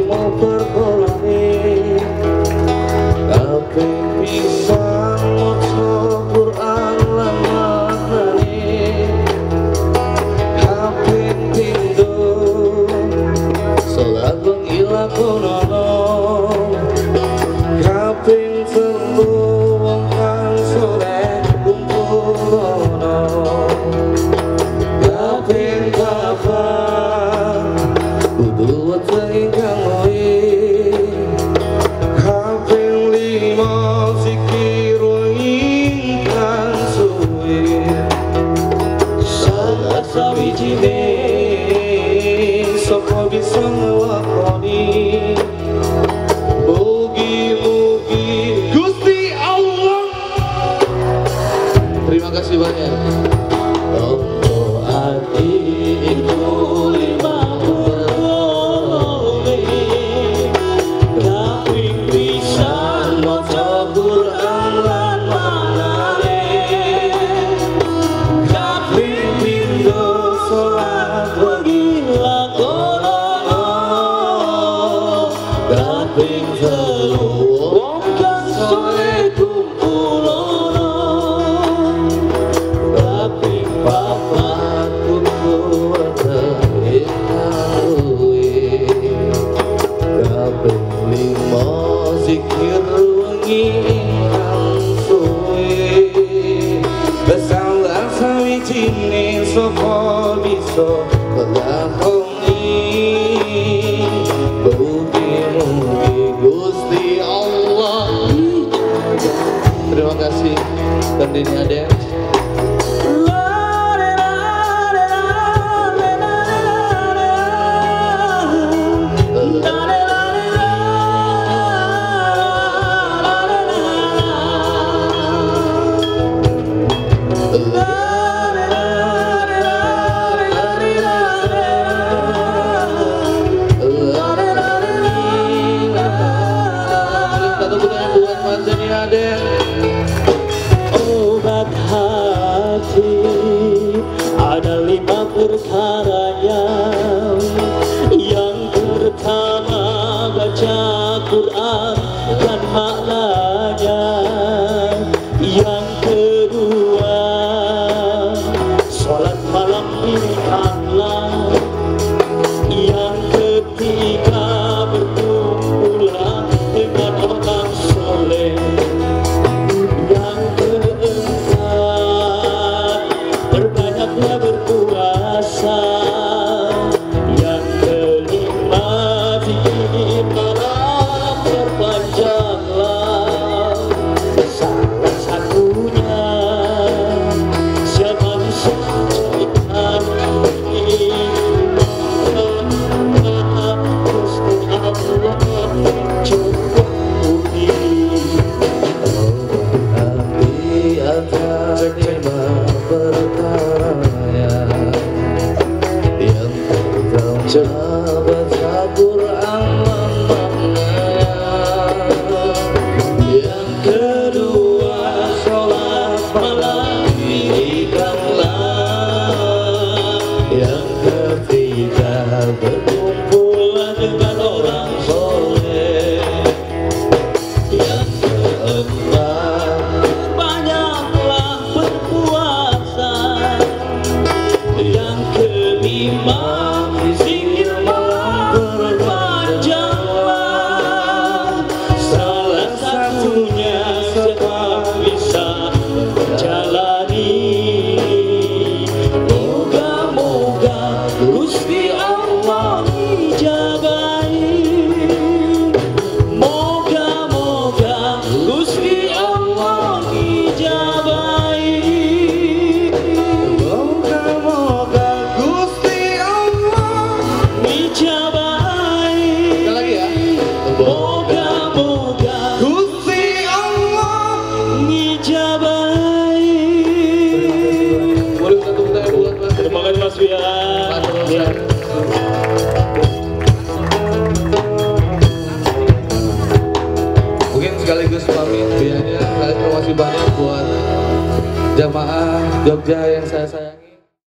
mau pergolani kaping pisan maca Quran lan maknane kaping pindho salat bengi lakonono kaping telu wong kang soleh kumpulono kaping papat kudu weteng kang luwih kaping lima zikir ingkang suwe salah sawijine sapa bisa nglakoni mugi-mugi Gusti Allah. Terima kasih banyak. Tonggo ati iku lima puluh kaping pisan maca Quran lan maknane kaping pindho salat wengi lakonono kaping telu wong kang soleh kumpulono kaping papat kudu weteng ingkang luwih kaping lima zikir wengi ingkang suwe salah sawijine sapa bisa nglakoni mugi-mugi Gusti Allah. Terima kasih Kandini Aden. Obat hati ada 5 perkaranya. Yang pertama baca Quran dan maknanya. Yang kedua sholat malam ingatlah. Yang ketiga berkumpulah dengan orang soleh. Yang keempat berbanyaklah berpuasa. Yang kelima zikir malam perpanjanglah. Salah satunya siapa bisa menceritakan Gusti Allah coba budi. Ada 5 perkaranya. Yang pertama baca Quran lan maknanya. Yang kedua sholat malam dirikanlah. Yang ketiga berkumpulan dengan orang soleh. Yang keempat banyaklah berpuasa. Yang kelima zikir